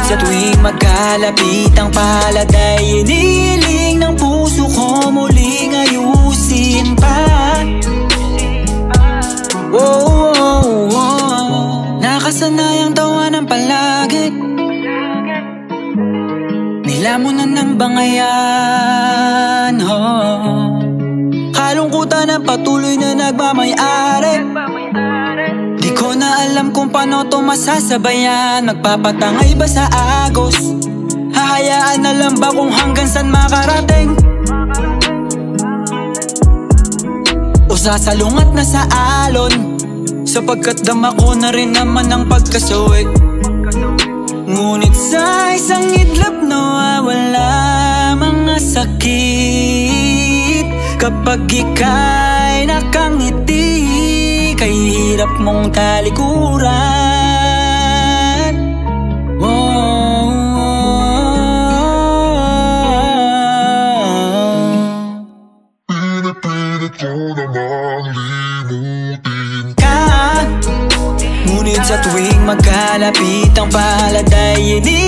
Sa tuwing magkalapit ang palad ay iniling ng puso ko muling ayusin pa. Oh, oh, oh. Nakasanayang tawanan palagi, nilamunan ng bangayan, oh. Kalungkutan ang patuloy na nagmamayari. Di ko na alam kung paano to masasabayan. Magpapatangay ba sa agos? Hahayaan na lang ba kung hanggang saan makarating? O sasalungat na sa alon, sapagkat dama ko na rin naman ang pagkasuwi. Ngunit sa isang idlip nawawala mga sakit. Kapag ika'y nakangiti, kay hirap mong talikuran. Oh, pinipilit ko namang limutin ka, ngunit sa tuwing magkalapit ang palad ay